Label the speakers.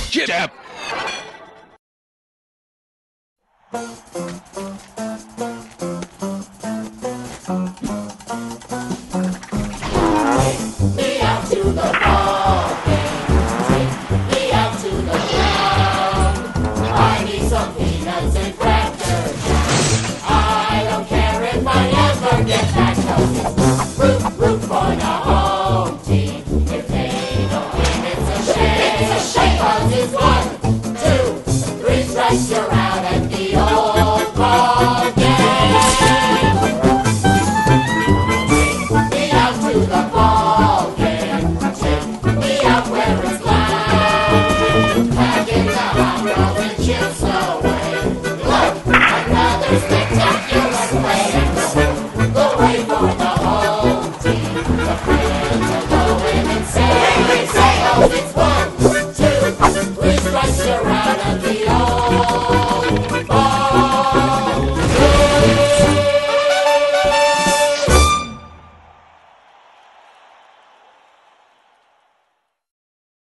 Speaker 1: Jab.
Speaker 2: Me out to the ball game. Take me out to the ground. I need some peanuts and crackers. I don't care if I ever get back home. Root for the home team. If they don't win, it's a shame. It's a shame. 'Cause it's 1, 2, 3 strikes, you're out at the old ball game. Take me out to the ball game. Take me out where it's loud. Back in the hot rod and chips away. Look, another spectacular play. Go away for the home team. The fans are going insane. Oh, it's 1, 2, 3 strikes, you're out of the